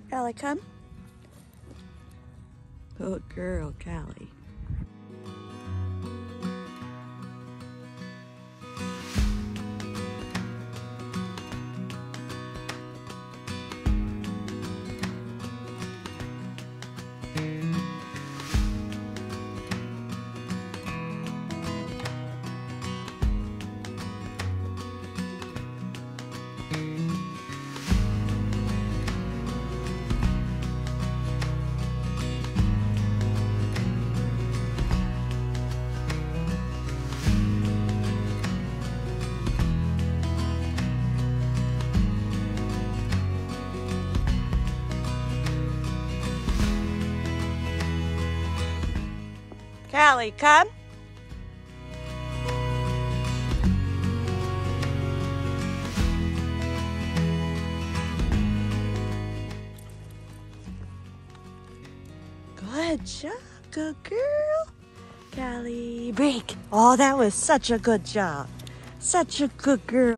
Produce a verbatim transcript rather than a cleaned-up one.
Callie, come. Good girl, Callie. Callie, come. Good job, good girl. Callie, break. Oh, that was such a good job. Such a good girl.